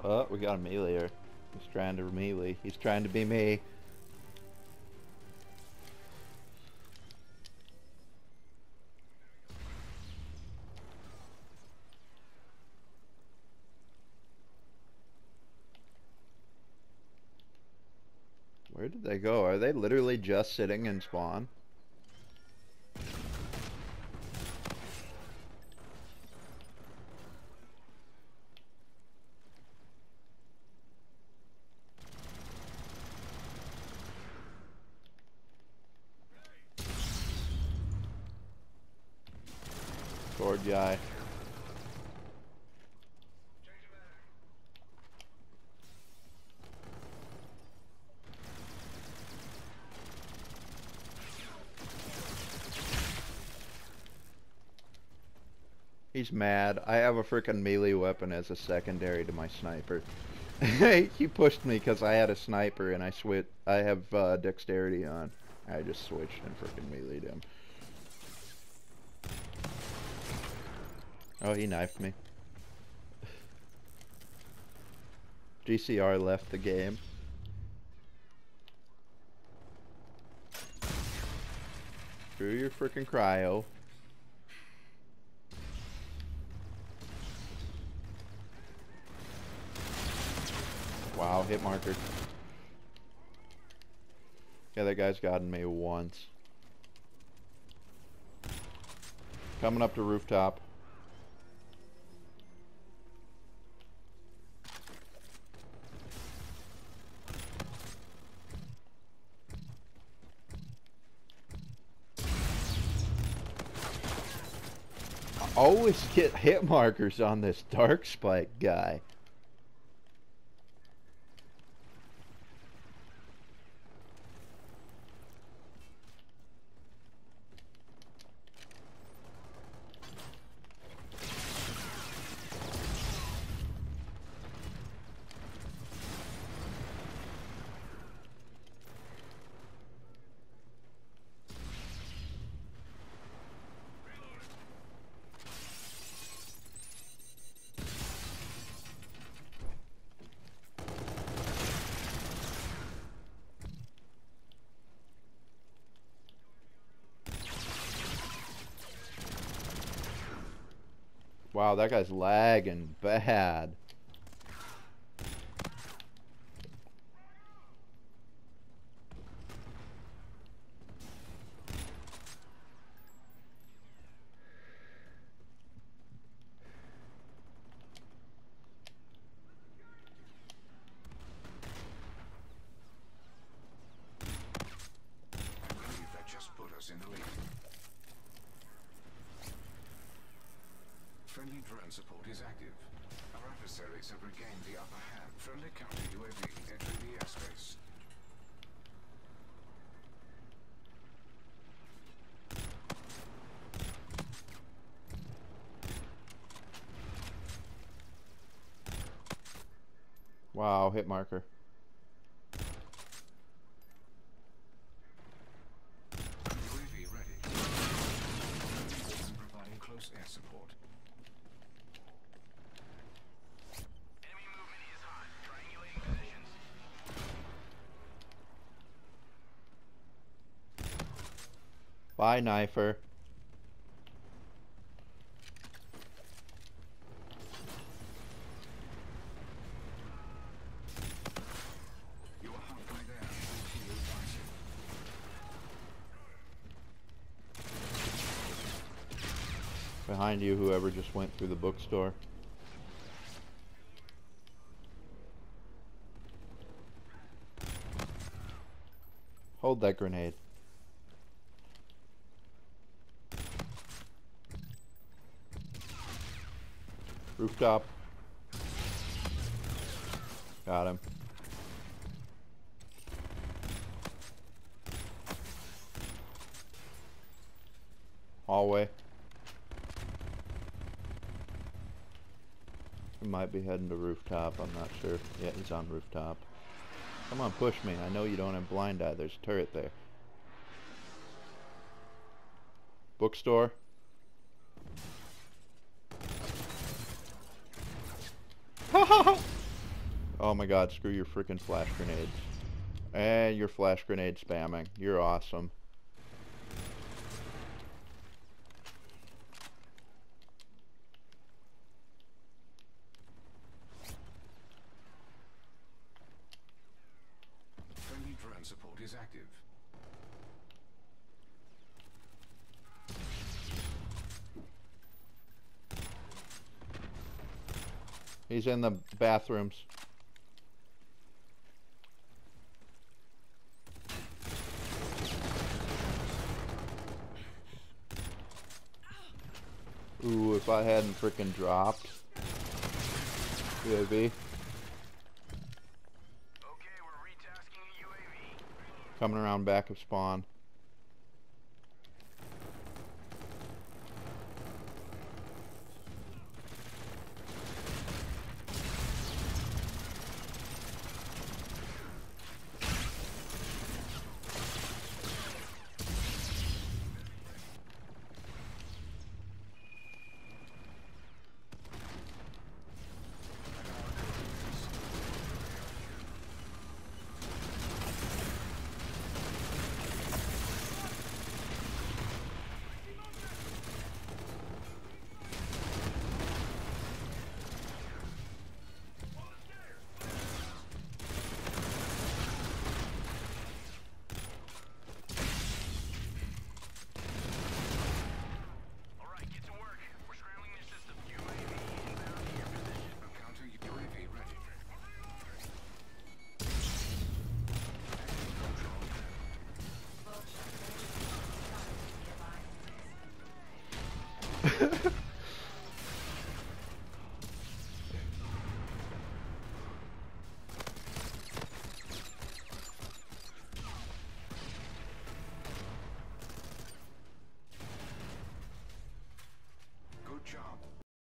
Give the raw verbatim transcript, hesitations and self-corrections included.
Oh, we got a meleeer. He's trying to melee. He's trying to be me. Where did they go? Are they literally just sitting in spawn? Sword guy. He's mad. I have a freaking melee weapon as a secondary to my sniper. He pushed me because I had a sniper and I switch. I have uh, dexterity on. I just switched and freaking meleeed him. Oh, he knifed me. G C R left the game. Screw your freaking cryo. Wow, hit marker. Yeah, that guy's gotten me once. Coming up to rooftop. I always get hit markers on this dark spike guy. Wow, that guy's lagging bad. That just put us in the lead. Friendly drone support is active. Our adversaries have regained the upper hand. Friendly counter U A V entering the airspace. Wow, hit marker. U A V ready. Providing close air support. Bye, knifer. You are halfway there. Continue advancing. Behind you, whoever just went through the bookstore. Hold that grenade. Rooftop. Got him. Hallway. He might be heading to rooftop, I'm not sure. Yeah, he's on rooftop. Come on, push me. I know you don't have blind eye. There's a turret there. Bookstore. Oh my god, screw your freaking flash grenades. And your flash grenade spamming. You're awesome. Friendly drone support is active. He's in the bathrooms. Ooh, if I hadn't freaking dropped. U A V. Okay, we're retasking a U A V. Coming around back of spawn. Alright, get to work. We're scrambling your system. U A V inbound to your position. Counter U A V ready. Control.